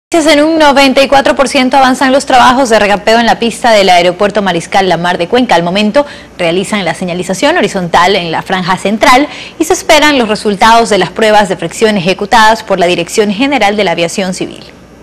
En un 94% avanzan los trabajos de regapeo en la pista del aeropuerto Mariscal La Mar de Cuenca. Al momento realizan la señalización horizontal en la franja central y se esperan los resultados de las pruebas de fricción ejecutadas por la Dirección General de la Aviación Civil.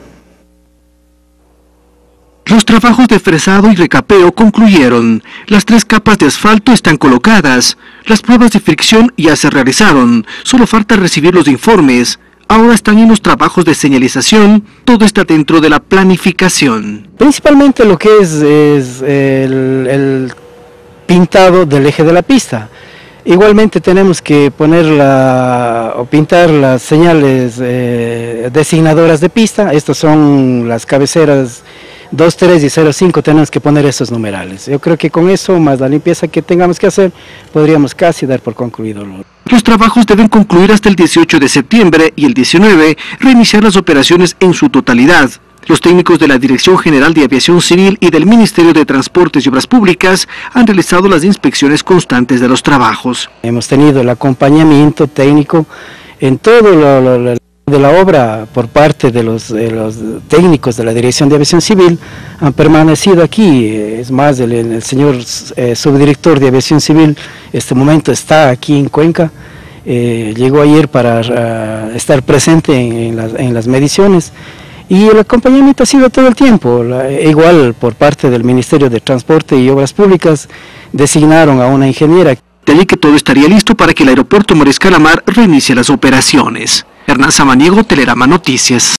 Los trabajos de fresado y recapeo concluyeron. Las 3 capas de asfalto están colocadas. Las pruebas de fricción ya se realizaron. Solo falta recibir los informes. Ahora están en los trabajos de señalización, todo está dentro de la planificación. Principalmente lo que es el pintado del eje de la pista. Igualmente tenemos que poner o pintar las señales designadoras de pista. Estas son las cabeceras 2, 3 y 0, 5, tenemos que poner esos numerales. Yo creo que con eso, más la limpieza que tengamos que hacer, podríamos casi dar por concluido. Los trabajos deben concluir hasta el 18 de septiembre y el 19 reiniciar las operaciones en su totalidad. Los técnicos de la Dirección General de Aviación Civil y del Ministerio de Transportes y Obras Públicas han realizado las inspecciones constantes de los trabajos. Hemos tenido el acompañamiento técnico en todo de la obra por parte de los técnicos de la Dirección de Aviación Civil. Han permanecido aquí, es más, el señor subdirector de Aviación Civil este momento está aquí en Cuenca, llegó ayer para estar presente en las mediciones y el acompañamiento ha sido todo el tiempo. Igual por parte del Ministerio de Transporte y Obras Públicas designaron a una ingeniera. De ahí que todo estaría listo para que el aeropuerto Mariscal La Mar reinicie las operaciones. Hernán Samaniego, Telerama Noticias.